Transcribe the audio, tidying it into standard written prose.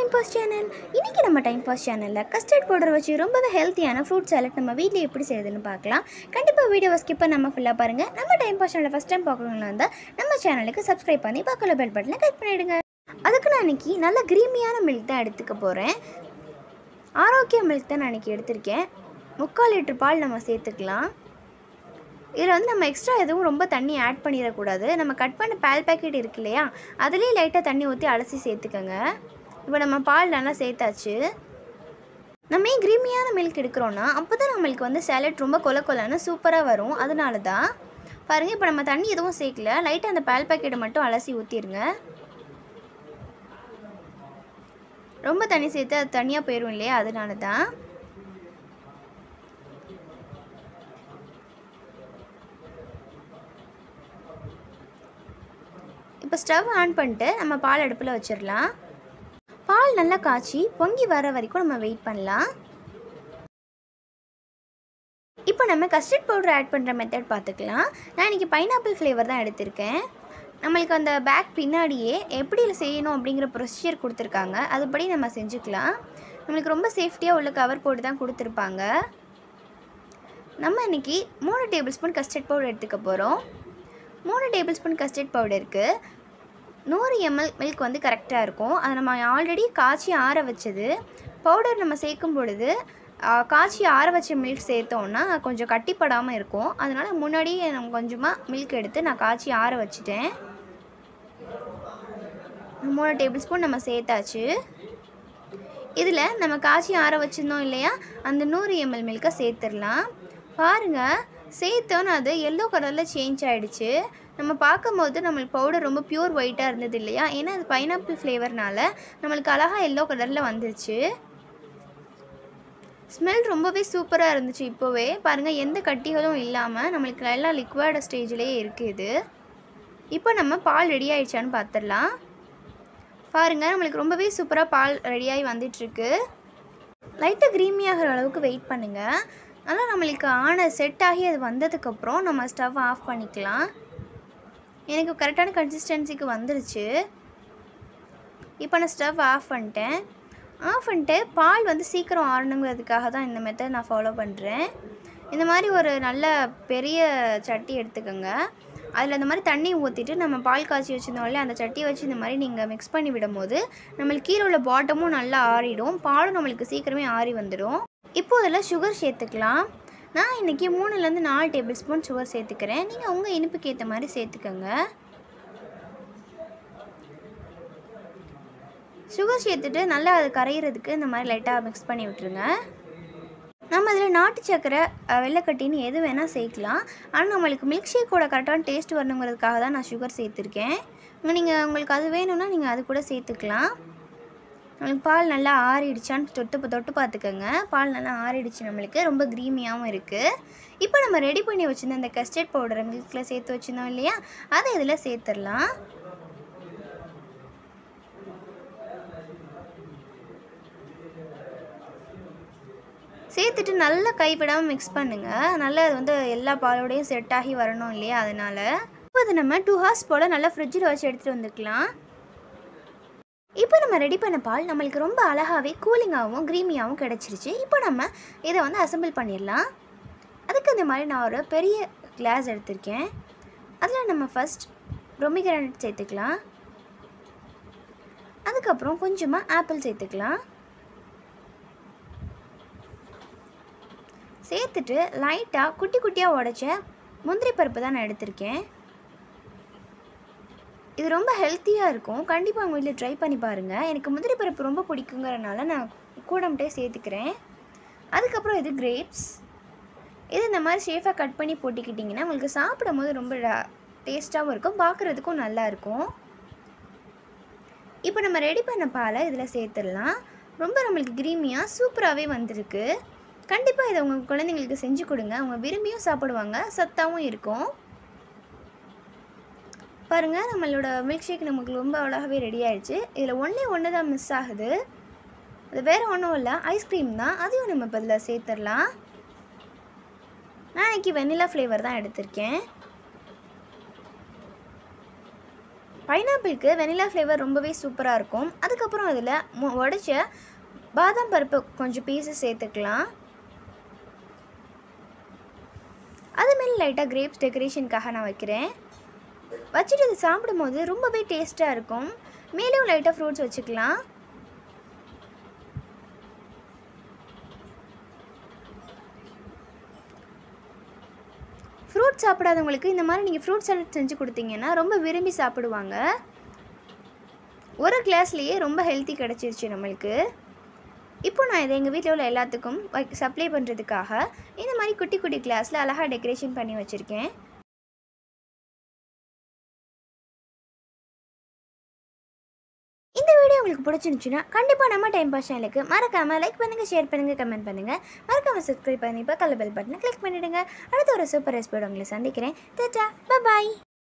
Pass channel. இன்றைக்கி நம்ம time pass சேனலில் கஸ்டர்ட் பவுடர் வச்சு ரொம்பவே ஹெல்த்தியான ஃப்ரூட் சாலட் நம்ம வீட்டில் எப்படி செய்யுதுன்னு பார்க்கலாம். கண்டிப்பாக வீடியோவை ஸ்கிப் பண்ணாமல் ஃபுல்லாக பாருங்கள். நம்ம டைம் பாஸ் சேனலில் ஃபஸ்ட் டைம் பார்க்கணும்னா இருந்தால் நம்ம சேனலுக்கு சப்ஸ்கிரைப் பண்ணி பக்கத்தில் பெல் பட்டனை கிளிக் பண்ணிவிடுங்க. அதுக்கு நான் இன்றைக்கி நல்ல க்ரீமியான மில்க் தான் எடுத்துக்க போகிறேன். ஆரோக்கிய மில்க் தான் நான் இன்றைக்கி எடுத்திருக்கேன். 3/4 லிட்டர் பால் நம்ம சேர்த்துக்கலாம். இதில் வந்து நம்ம எக்ஸ்ட்ரா எதுவும் ரொம்ப தண்ணி ஆட் பண்ணிடக்கூடாது. நம்ம கட் பண்ண பால் பேக்கெட் இருக்கு இல்லையா, அதுலேயே லைட்டாக தண்ணி ஊற்றி அலசி சேர்த்துக்கோங்க. இப்போ நம்ம பால் நல்லா சேர்த்தாச்சு. நம்ம ஏன் க்ரீமியான மில்க் எடுக்கிறோன்னா அப்போ தான் நம்மளுக்கு வந்து சாலட் ரொம்ப கொலன்னு சூப்பராக வரும். அதனால தான் பாருங்கள். இப்போ நம்ம தண்ணி எதுவும் சேர்க்கல, லைட்டாக அந்த பால் பேக்கெட்டை மட்டும் அலசி ஊற்றிடுங்க. ரொம்ப தண்ணி சேர்த்து அது தனியாக போயிடும் இல்லையா, அதனால தான். இப்போ ஸ்டவ் ஆன் பண்ணிட்டு நம்ம பால் அடுப்பில் வச்சிடலாம். பால் நல்லா காய்ச்சி பொங்கி வர வரைக்கும் நம்ம வெயிட் பண்ணலாம். இப்போ நம்ம கஸ்டர்ட் பவுடர் ஆட் பண்ணுற மெத்தட் பார்த்துக்கலாம். நான் இன்றைக்கி பைனாப்பிள் ஃப்ளேவர் தான் எடுத்திருக்கேன். நம்மளுக்கு அந்த பேக் பின்னாடியே எப்படி செய்யணும் அப்படிங்கிற ப்ரொசீஜர் கொடுத்துருக்காங்க. அதுபடி நம்ம செஞ்சுக்கலாம். நம்மளுக்கு ரொம்ப சேஃப்டியாக உள்ள கவர் போட்டு தான் கொடுத்துருப்பாங்க. நம்ம இன்றைக்கி 3 டேபிள் ஸ்பூன் கஸ்டர்ட் பவுடர் எடுத்துக்க போகிறோம். 3 டேபிள் ஸ்பூன் கஸ்டர்ட் பவுடருக்கு 100 ml மில்க் வந்து கரெக்டாக இருக்கும். அதை நம்ம ஆல்ரெடி காய்ச்சி ஆற வச்சது. பவுடர் நம்ம சேர்க்கும் பொழுது காய்ச்சி ஆற வச்ச மில்க் சேர்த்தோன்னா கொஞ்சம் கட்டிப்படாமல் இருக்கும். அதனால் முன்னாடியே நம்ம கொஞ்சமாக மில்க் எடுத்து நான் காய்ச்சி ஆற வச்சுட்டேன். 3 டேபிள் ஸ்பூன் நம்ம சேர்த்தாச்சு. இதில் நம்ம காய்ச்சி ஆற வச்சுருந்தோம் இல்லையா, அந்த 100 ml மில்கை சேர்த்துடலாம். பாருங்கள், சேர்த்தோன்னு அது எல்லோ கலரில் சேஞ்ச் ஆகிடுச்சு. நம்ம பார்க்கும்போது நம்மளுக்கு பவுடர் ரொம்ப பியூர் ஒயிட்டாக இருந்தது இல்லையா, ஏன்னா அது பைனாப்பிள் ஃப்ளேவர்னால நம்மளுக்கு அழகாக எல்லோ கலரில் வந்துருச்சு. ஸ்மெல் ரொம்பவே சூப்பராக இருந்துச்சு. இப்போவே பாருங்கள், எந்த கட்டிகளும் இல்லாமல் நம்மளுக்கு நல்லா லிக்விட் ஸ்டேஜ்லேயே இருக்குது. இப்போ நம்ம பால் ரெடி ஆகிடுச்சான்னு பார்த்துடலாம். பாருங்கள், நம்மளுக்கு ரொம்பவே சூப்பராக பால் ரெடியாகி வந்துட்டுருக்கு. லைட்டாக க்ரீமியாகிற அளவுக்கு வெயிட் பண்ணுங்கள். நல்லா நம்மளுக்கு செட் ஆகி அது வந்ததுக்கப்புறம் நம்ம ஸ்டவ் ஆஃப் பண்ணிக்கலாம். எனக்கு கரெக்டான கன்சிஸ்டன்சிக்கு வந்துருச்சு. இப்போ நான் ஸ்டவ் ஆஃப் பண்ணிட்டு பால் வந்து சீக்கிரம் ஆறணுங்கிறதுக்காக தான் இந்த மெத்தட் நான் ஃபாலோ பண்ணுறேன். இந்த மாதிரி ஒரு நல்ல பெரிய சட்டி எடுத்துக்கோங்க. அதில் இந்த மாதிரி தண்ணி ஊற்றிட்டு நம்ம பால் காய்ச்சி வச்சுருந்தோம்ல, அந்த சட்டியை வச்சு இந்த மாதிரி நீங்கள் மிக்ஸ் பண்ணி விடும்போது நம்மளுக்கு கீழே உள்ள பாட்டமும் நல்லா ஆறிடும், பாலும் நம்மளுக்கு சீக்கிரமே ஆறி வந்துடும். இப்போது அதில் சுகர் சேர்த்துக்கலாம். நான் இன்றைக்கி 3லேருந்து 4 டேபிள் ஸ்பூன் சுகர் சேர்த்துக்கிறேன். நீங்கள் உங்கள் இனிப்புக்கு ஏற்ற மாதிரி சேர்த்துக்கோங்க. சுகர் சேர்த்துட்டு நல்லா அது கரையிறதுக்கு இந்த மாதிரி லைட்டாக மிக்ஸ் பண்ணி விட்டுருங்க. நம்ம அதில் நாட்டு சக்கரை வெள்ளைக்கட்டின்னு எது வேணால் சேர்க்கலாம். ஆனால் நம்மளுக்கு மில்க் ஷேக்கோட கரெக்டான டேஸ்ட் வரணுங்கிறதுக்காக தான் நான் சுகர் சேர்த்துருக்கேன். உங்களுக்கு அது வேணும்னா நீங்கள் அது கூட சேர்த்துக்கலாம். நம்மளுக்கு பால் நல்லா ஆறிடுச்சான்னு தொட்டு பார்த்துக்கோங்க. பால் நல்லா ஆறிடுச்சு, நம்மளுக்கு ரொம்ப க்ரீமியாகவும் இருக்குது. இப்போ நம்ம ரெடி பண்ணி வச்சுருந்த அந்த கஸ்டர்ட் பவுடரை மில்கில் சேர்த்து வச்சுருந்தோம் இல்லையா, அதை இதில் சேர்த்துடலாம். சேர்த்துட்டு நல்லா கைவிடாமல் மிக்ஸ் பண்ணுங்கள். நல்லா அது வந்து எல்லா பாலோடையும் செட் ஆகி வரணும் இல்லையா, அதனால். இப்போ அது நம்ம 2 ஹவர்ஸ் போல் நல்லா ஃப்ரிட்ஜில் வச்சு எடுத்துகிட்டு வந்துக்கலாம். இப்போ நம்ம ரெடி பண்ண பால் நம்மளுக்கு ரொம்ப அழகாகவே கூலிங்காகவும் க்ரீமியாகவும் கிடச்சிருச்சு. இப்போ நம்ம இதை வந்து அசம்பிள் பண்ணிடலாம். அதுக்கு இந்த மாதிரி நான் ஒரு பெரிய கிளாஸ் எடுத்திருக்கேன். அதில் நம்ம ஃபஸ்ட் பொமோகிரானேட் சேர்த்துக்கலாம். அதுக்கப்புறம் கொஞ்சமாக ஆப்பிள் சேர்த்துக்கலாம். சேர்த்துட்டு லைட்டாக குட்டி குட்டியாக உடைச்ச முந்திரி பருப்பு தான் நான் எடுத்திருக்கேன். இது ரொம்ப ஹெல்த்தியாக இருக்கும். கண்டிப்பாக உங்கள் வீட்டில் ட்ரை பண்ணி பாருங்கள். எனக்கு முந்திரி பருப்பு ரொம்ப பிடிக்குங்கிறனால நான் கூடம்ட்டே சேர்த்துக்கிறேன். அதுக்கப்புறம் இது கிரேப்ஸ். இது இந்த மாதிரி ஷேஃபாக கட் பண்ணி போட்டுக்கிட்டிங்கன்னா உங்களுக்கு சாப்பிடும் போது ரொம்ப டேஸ்ட்டாகவும் இருக்கும், பார்க்குறதுக்கும் நல்லாயிருக்கும். இப்போ நம்ம ரெடி பண்ண பாலை இதில் சேர்த்துடலாம். ரொம்ப நம்மளுக்கு க்ரீமியாக சூப்பராகவே வந்திருக்கு. கண்டிப்பாக இதை உங்கள் குழந்தைங்களுக்கு செஞ்சு கொடுங்க. அவங்க விரும்பியும் சாப்பிடுவாங்க, சத்தாகவும் இருக்கும். பாருங்கள், நம்மளோட மில்க் ஷேக் நமக்கு ரொம்ப அழகாகவே ரெடி ஆகிடுச்சு. இதில் ஒன்று தான் மிஸ் ஆகுது. அது வேறு ஒன்றும் இல்லை, ஐஸ்கிரீம் தான். அதையும் நம்ம இப்போ இதில் சேர்த்துடலாம். நான் இன்றைக்கி வெண்ணிலா ஃப்ளேவர் தான் எடுத்திருக்கேன். பைனாப்பிளுக்கு வெனிலா ஃப்ளேவர் ரொம்பவே சூப்பராக இருக்கும். அதுக்கப்புறம் அதில் உடைச்ச பாதாம் பருப்பு கொஞ்சம் பீஸஸ் சேர்த்துக்கலாம். அதுமாரி லைட்டாக கிரேப்ஸ் டெக்கரேஷனுக்காக நான் வைக்கிறேன். வச்சுட்டு அது சாப்பிடும்போது ரொம்பவே டேஸ்ட்டாக இருக்கும். மேலும் லைட்டாக ஃப்ரூட்ஸ் வச்சுக்கலாம். ஃப்ரூட் சாப்பிடாதவங்களுக்கு இந்த மாதிரி நீங்கள் ஃப்ரூட் சாலட் செஞ்சு கொடுத்தீங்கன்னா ரொம்ப விரும்பி சாப்பிடுவாங்க. ஒரு கிளாஸ்லேயே ரொம்ப ஹெல்த்தி கிடச்சிருச்சு நம்மளுக்கு. இப்போ நான் இதை எங்கள் வீட்டில் உள்ள எல்லாத்துக்கும் சப்ளை பண்ணுறதுக்காக இந்த மாதிரி குட்டி குட்டி கிளாஸில் அழகாக டெக்கரேஷன் பண்ணி வச்சுருக்கேன். இந்த வீடியோ உங்களுக்கு பிடிச்சிருந்துச்சுன்னா கண்டிப்பாக நம்ம டைம் பாஸ் சேனலுக்கு மறக்காமல் லைக் பண்ணுங்கள், ஷேர் பண்ணுங்கள், கமெண்ட் பண்ணுங்கள். மறக்காமல் சப்ஸ்கிரைப் பண்ணி பக்கத்தில் பெல் பட்டனை கிளிக் பண்ணிவிடுங்க. அடுத்த ஒரு சூப்பர் ரெசிபியோட உங்களை சந்திக்கிறேன். டாடா, பை பாய்.